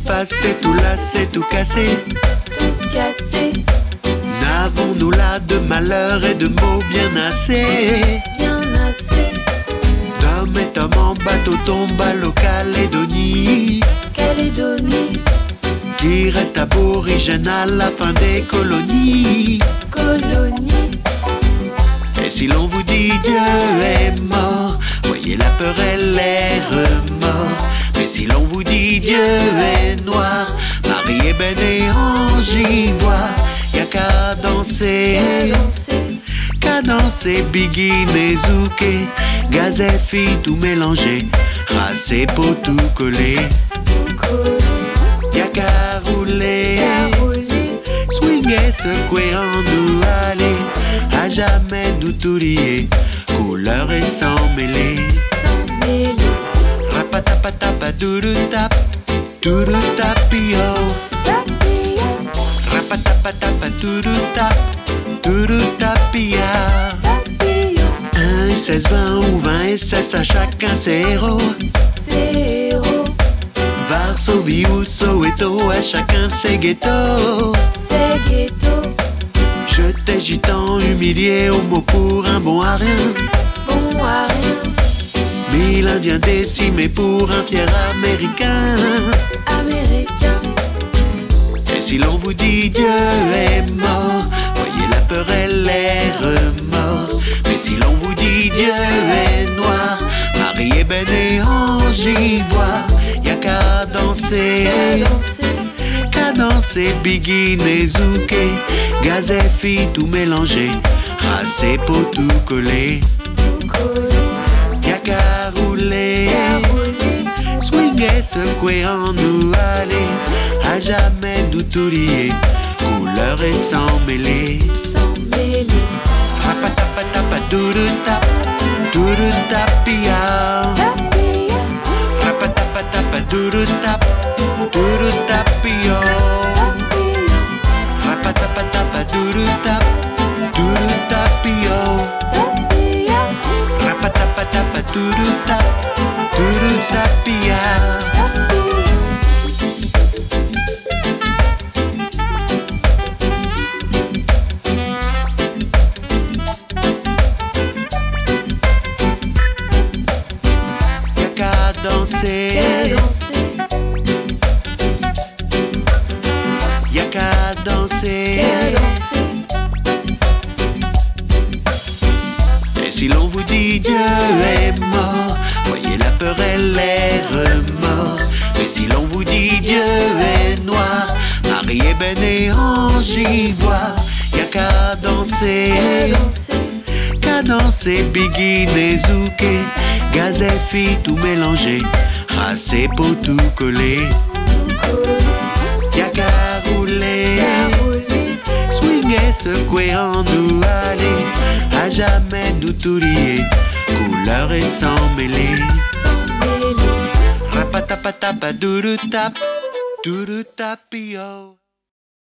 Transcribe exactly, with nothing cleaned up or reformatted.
passé, tout lassé, tout cassé, tout cassé, n'avons-nous là de malheur et de mots bien assez? bien assez. D'homme et homme en bateau tombe à l'eau Calédonie, Calédonie, qui reste aborigène à la fin des colonies. colonie. Et si l'on vous dit Dieu est mort, voyez la peur et les remords. Mais si l'on vous dit Dieu est noir, Marie est belle et ange ivoire, y'a qu'à danser, Qu'à danser, qu'à danser, Biggie, Nezouké, gaz et filles tout mélangé, racé pour tout coller, tout collé, y'a qu'à rouler, qu'à rouler, swinguer, secouer, en nous aller, à jamais nous tout lier, couleur et sans mêler. sans mêler. Rapatapatapa doudou tap, doudou tapio. Tapia, Rapatapatapa doudou tap, doudou tapia. tapia, Un et seize, vingt ou vingt et seize, à chacun ses héros. zéro, Varsovie ou Soweto, à chacun ses ghettos. c'est ghetto, Je t'ai gitan humilié au mot pour un bon à rien. bon à rien. Mille indiens décimés pour un fier américain. Américain, Et si l'on vous dit Dieu est mort, voyez la peur et les remords. Mais si l'on vous dit Dieu est noir, Marie est belle et ange ivoire, y'a qu'à danser, qu'à danser, qu'à danser, Biggie, Nezouké, gaz et filles tout mélangé, racé pour tout coller, tout collé, y'a qu'à rouler, qu'à rouler, swinguer, secouer, en nous aller, à jamais nous tout lier, couleur et sans mêler. sans mêler. Rapatapatapa doudou tap, doudou tapia. Tapia, Rapatapatapa doudou tap, doudou tapio. tapia, Rapatapatapa doudou tap, doudou tapio. tapia, Rapatapatapa doudou tap, doudou tapia. tapia. Y'a qu'à danser, Qu'à danser, y'a qu'à danser. qu'à danser, Et si l'on vous dit Dieu est mort, voyez la peur et les remords. Et si l'on vous dit Dieu est noir, Marie est belle et ange ivoire, y'a qu'à danser, qu'à danser, qu'à danser, Biggie, Nezouké, gaz et filles tout mélangé, racé pour tout coller, tout collé, y'a qu'à rouler, qu'à rouler, swinguer, secouer, en nous aller, à jamais nous tout lier, couleur et sans mêler. sans mêler. Rapatapatapa doudou tap, doudou tapio.